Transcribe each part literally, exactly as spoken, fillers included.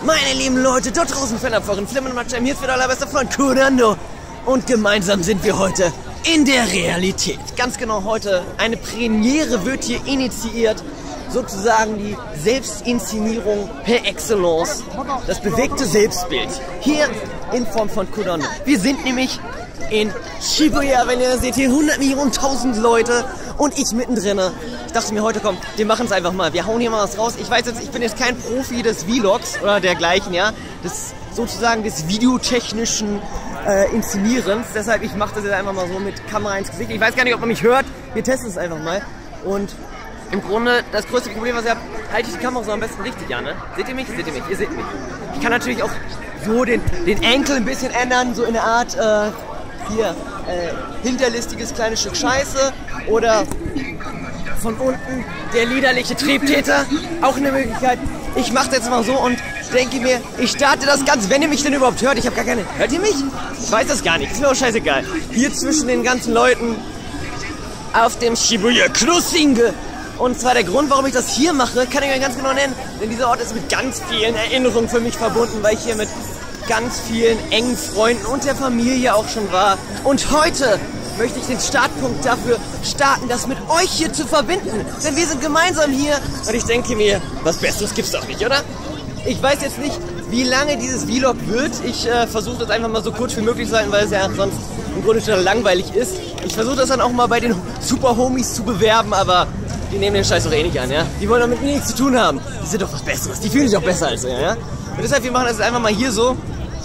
Meine lieben Leute, dort draußen Fanabfahren, Flimmen und Matschheim, hier ist wieder euer bester Freund Kurando. Und gemeinsam sind wir heute in der Realität. Ganz genau heute, eine Premiere wird hier initiiert. Sozusagen die Selbstinszenierung per Excellence. Das bewegte Selbstbild. Hier in Form von Kurando. Wir sind nämlich in Shibuya, wenn ihr das seht, hier hundert Millionen, tausend Leute und ich mittendrin. Ich dachte mir heute, komm, wir machen es einfach mal. Wir hauen hier mal was raus. Ich weiß jetzt, ich bin jetzt kein Profi des Vlogs oder dergleichen, ja. Das sozusagen des videotechnischen äh, Inszenierens. Deshalb, ich mache das jetzt einfach mal so mit Kamera ins Gesicht. Ich weiß gar nicht, ob man mich hört. Wir testen es einfach mal. Und im Grunde, das größte Problem, was ihr habt, halte ich die Kamera so am besten richtig an, ne? Seht ihr mich? Seht ihr mich? Ihr seht mich. Ich kann natürlich auch so den, den Enkel ein bisschen ändern, so in der Art, äh, hier, äh, hinterlistiges kleines Stück Scheiße oder von unten der liederliche Triebtäter, auch eine Möglichkeit. Ich mache das jetzt mal so und denke mir, ich starte das Ganze, wenn ihr mich denn überhaupt hört. Ich habe gar keine... Hört ihr mich? Ich weiß das gar nicht, ist mir auch scheißegal. Hier zwischen den ganzen Leuten auf dem Shibuya Crossing. Und zwar der Grund, warum ich das hier mache, kann ich euch ganz genau nennen. Denn dieser Ort ist mit ganz vielen Erinnerungen für mich verbunden, weil ich hier mit ganz vielen engen Freunden und der Familie auch schon war. Und heute möchte ich den Startpunkt dafür starten, das mit euch hier zu verbinden. Denn wir sind gemeinsam hier und ich denke mir, was Besseres gibt's doch nicht, oder? Ich weiß jetzt nicht, wie lange dieses Vlog wird. Ich äh, versuche das einfach mal so kurz wie möglich zu halten, weil es ja sonst im Grunde schon langweilig ist. Ich versuche das dann auch mal bei den Super Homies zu bewerben, aber die nehmen den Scheiß doch eh nicht an, ja? Die wollen doch mit mir nichts zu tun haben. Die sind doch was Besseres. Die fühlen sich auch besser als er, ja? Und deshalb, wir machen das jetzt einfach mal hier so.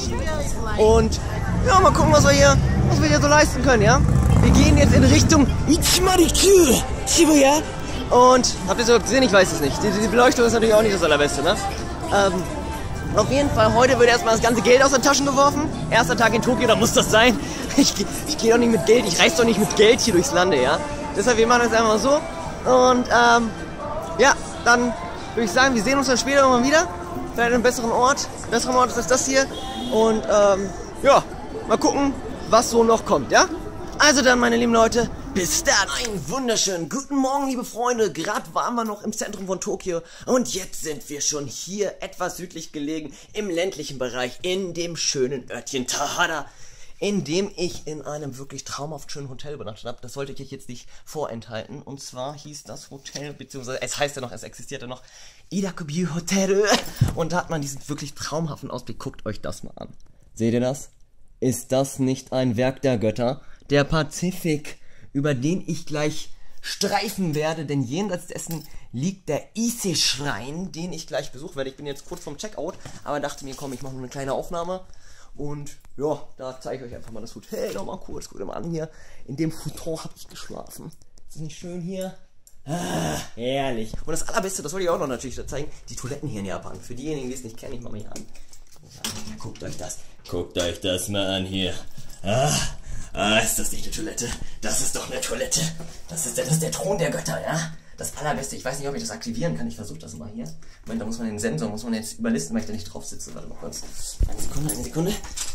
Und ja, mal gucken, was wir hier, was wir hier so leisten können, ja? Wir gehen jetzt in Richtung Ichimarikyu, Shibuya. Und, habt ihr so gesehen? Ich weiß es nicht. Die, die Beleuchtung ist natürlich auch nicht das Allerbeste, ne? Ähm, auf jeden Fall, heute wird erstmal das ganze Geld aus den Taschen geworfen. Erster Tag in Tokio, da muss das sein. Ich, ich gehe doch nicht mit Geld, ich reise doch nicht mit Geld hier durchs Lande, ja? Deshalb, wir machen das einfach mal so. Und, ähm, ja, dann würde ich sagen, wir sehen uns dann später nochmal wieder. Vielleicht an einem besseren Ort. Ein besserer Ort ist als das hier. Und, ähm, ja, mal gucken, was so noch kommt, ja? Also dann, meine lieben Leute, bis dann. Einen wunderschönen guten Morgen, liebe Freunde. Gerade waren wir noch im Zentrum von Tokio und jetzt sind wir schon hier etwas südlich gelegen, im ländlichen Bereich, in dem schönen Örtchen Tahara, in dem ich in einem wirklich traumhaft schönen Hotel übernachtet habe. Das wollte ich euch jetzt nicht vorenthalten. Und zwar hieß das Hotel, beziehungsweise es heißt ja noch, es existiert ja noch, Irakubyu Hotel. Und da hat man diesen wirklich traumhaften Ausblick. Guckt euch das mal an. Seht ihr das? Ist das nicht ein Werk der Götter? Der Pazifik, über den ich gleich streifen werde, denn jenseits dessen liegt der Ise-Schrein, den ich gleich besuchen werde. Ich bin jetzt kurz vorm Checkout, aber dachte mir, komm, ich mache nur eine kleine Aufnahme. Und ja, da zeige ich euch einfach mal das Hotel nochmal kurz. Guckt mal an hier. In dem Futon habe ich geschlafen. Ist das nicht schön hier? Ah, herrlich. Und das Allerbeste, das wollte ich auch noch natürlich zeigen, die Toiletten hier in Japan. Für diejenigen, die es nicht kennen, ich mache mal hier an. Ja, guckt euch das. Guckt euch das mal an hier. Ah, ah, ist das nicht eine Toilette? Das ist doch eine Toilette. Das ist der, das ist der Thron der Götter, ja? Das Allerbeste. Ich weiß nicht, ob ich das aktivieren kann. Ich versuche das mal hier. Moment, da muss man den Sensor, muss man jetzt überlisten, weil ich da nicht drauf sitze. Warte mal kurz. Eine Sekunde, eine Sekunde.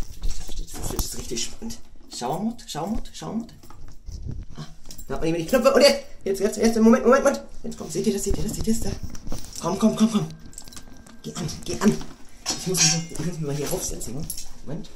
Das wird jetzt richtig spannend. Schauermut, Schauermut, Schauermut. Ah, da hat man nämlich die Knöpfe. Und jetzt, jetzt, jetzt, jetzt, Moment, Moment, Moment. Jetzt kommt, seht ihr das, seht ihr das, seht ihr das da? Komm, komm, komm, komm. Geh an, geh an. Ich muss mich, ich muss mich mal hier raufsetzen, ne? Moment.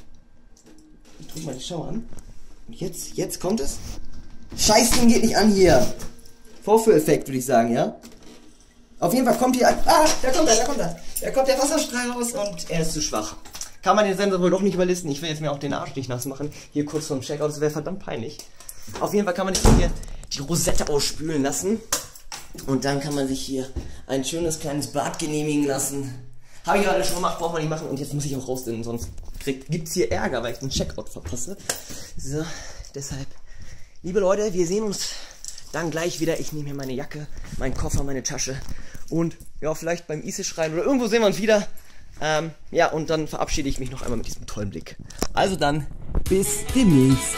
Ich drück mal die Schauer an. Und jetzt, jetzt kommt es. Scheißding geht nicht an hier. Vorführeffekt, würde ich sagen, ja? Auf jeden Fall kommt hier... Ah, da kommt er, da kommt er. Da kommt der Wasserstrahl raus und er ist zu schwach. Kann man den Sensor wohl doch nicht überlisten. Ich will jetzt mir auch den Arsch nicht nass machen. Hier kurz vorm Checkout, das wäre verdammt peinlich. Auf jeden Fall kann man sich hier die Rosette ausspülen lassen. Und dann kann man sich hier ein schönes kleines Bad genehmigen lassen. Habe ich gerade schon gemacht, braucht man nicht machen. Und jetzt muss ich auch raus, denn sonst gibt es hier Ärger, weil ich den Checkout verpasse. So, deshalb, liebe Leute, wir sehen uns dann gleich wieder. Ich nehme hier meine Jacke, meinen Koffer, meine Tasche und ja, vielleicht beim Ise-Schrein oder irgendwo sehen wir uns wieder. Ähm, ja, und dann verabschiede ich mich noch einmal mit diesem tollen Blick. Also dann, bis demnächst.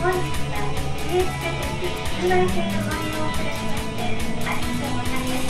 本日は ユーエス 形室内線をご利用くださってありがとうございます。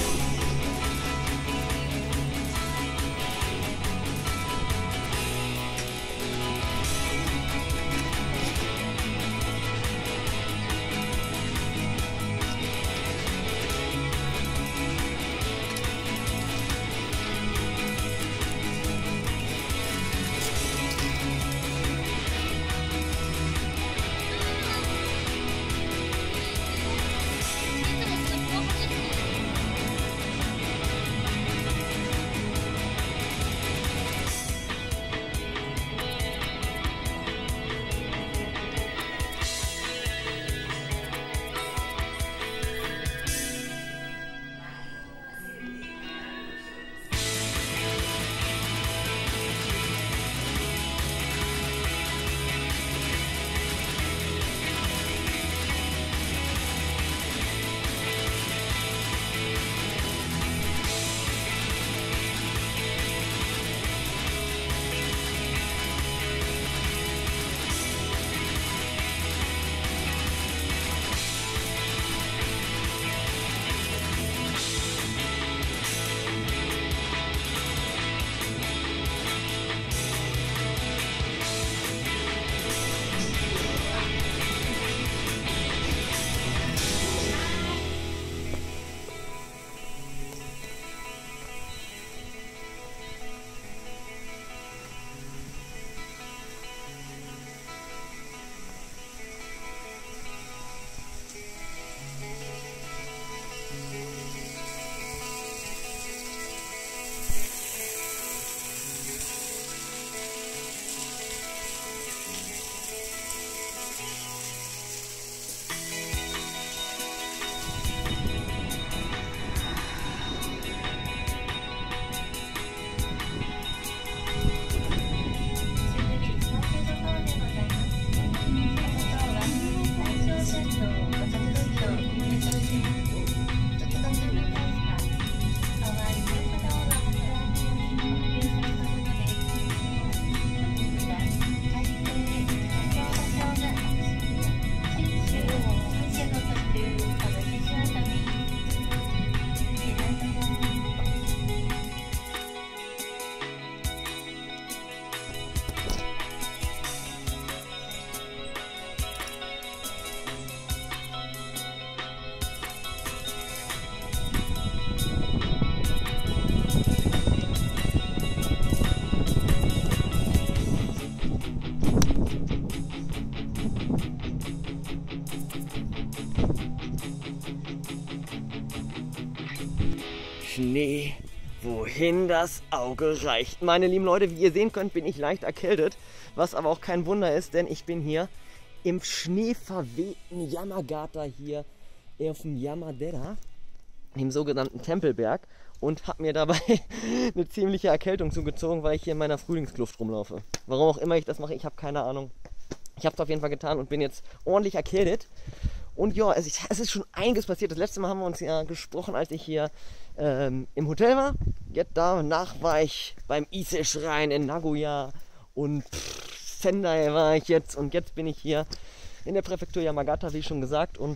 Schnee, wohin das Auge reicht. Meine lieben Leute, wie ihr sehen könnt, bin ich leicht erkältet, was aber auch kein Wunder ist, denn ich bin hier im schneeverwehten Yamagata hier auf dem Yamadera, dem sogenannten Tempelberg, und habe mir dabei eine ziemliche Erkältung zugezogen, weil ich hier in meiner Frühlingskluft rumlaufe. Warum auch immer ich das mache, ich habe keine Ahnung. Ich habe es auf jeden Fall getan und bin jetzt ordentlich erkältet. Und ja, es ist, es ist schon einiges passiert. Das letzte Mal haben wir uns ja gesprochen, als ich hier ähm, im Hotel war. Jetzt danach war ich beim Ise-Schrein in Nagoya und pff, Sendai war ich jetzt. Und jetzt bin ich hier in der Präfektur Yamagata, wie schon gesagt. Und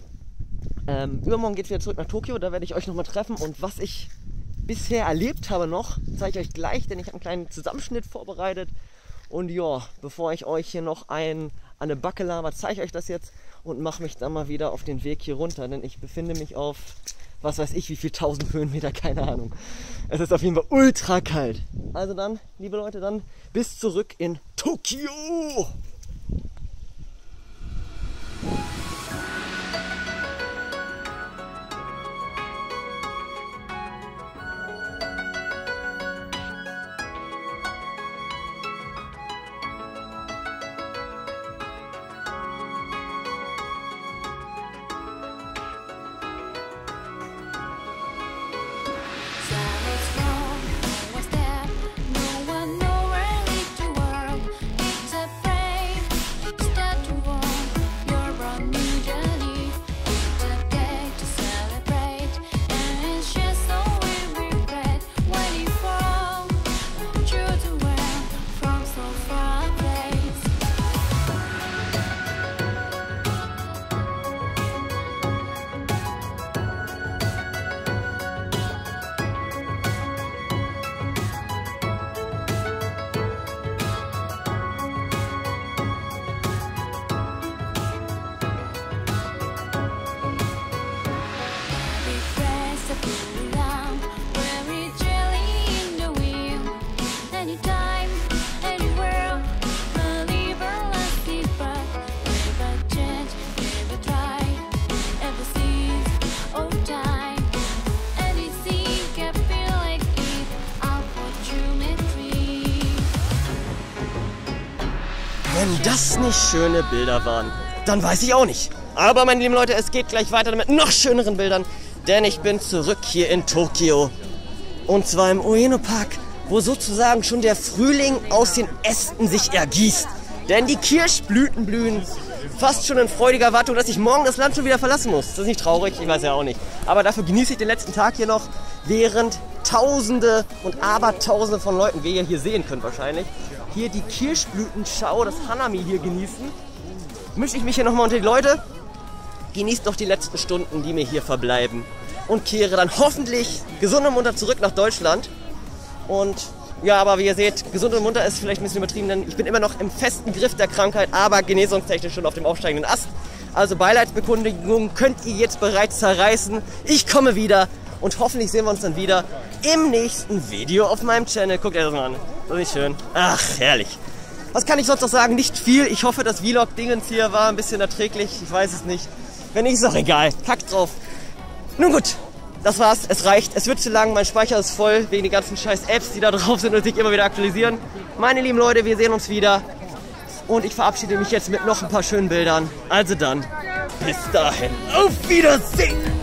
ähm, übermorgen geht es wieder zurück nach Tokio. Da werde ich euch nochmal treffen. Und was ich bisher erlebt habe noch, zeige ich euch gleich, denn ich habe einen kleinen Zusammenschnitt vorbereitet. Und ja, bevor ich euch hier noch ein, an eine Backe laber, zeige ich euch das jetzt und mache mich dann mal wieder auf den Weg hier runter, denn ich befinde mich auf, was weiß ich, wie viel tausend Höhenmeter, keine Ahnung. Es ist auf jeden Fall ultra kalt. Also dann, liebe Leute, dann bis zurück in Tokio! What's that? No one know where lead the world. It's a brave das nicht schöne Bilder waren, dann weiß ich auch nicht. Aber meine lieben Leute, es geht gleich weiter mit noch schöneren Bildern, denn ich bin zurück hier in Tokio. Und zwar im Ueno Park, wo sozusagen schon der Frühling aus den Ästen sich ergießt. Denn die Kirschblüten blühen fast schon in freudiger Erwartung, dass ich morgen das Land schon wieder verlassen muss. Das ist nicht traurig, ich weiß ja auch nicht. Aber dafür genieße ich den letzten Tag hier noch, während Tausende und Abertausende von Leuten, wie ihr hier sehen könnt wahrscheinlich, hier die Kirschblütenschau, das Hanami hier genießen. Mische ich mich hier nochmal unter die Leute, genießt doch die letzten Stunden, die mir hier verbleiben. Und kehre dann hoffentlich gesund und munter zurück nach Deutschland. Und ja, aber wie ihr seht, gesund und munter ist vielleicht ein bisschen übertrieben, denn ich bin immer noch im festen Griff der Krankheit, aber genesungstechnisch schon auf dem aufsteigenden Ast. Also Beileidsbekundungen könnt ihr jetzt bereits zerreißen. Ich komme wieder und hoffentlich sehen wir uns dann wieder im nächsten Video auf meinem Channel. Guckt euch das mal an. Das ist nicht schön. Ach, herrlich. Was kann ich sonst noch sagen? Nicht viel. Ich hoffe, das Vlog-Dingens hier war ein bisschen erträglich. Ich weiß es nicht. Wenn nicht, ist auch egal. Kackt drauf. Nun gut. Das war's, es reicht, es wird zu lang, mein Speicher ist voll, wegen den ganzen scheiß Apps, die da drauf sind und sich immer wieder aktualisieren. Meine lieben Leute, wir sehen uns wieder und ich verabschiede mich jetzt mit noch ein paar schönen Bildern. Also dann, bis dahin, auf Wiedersehen!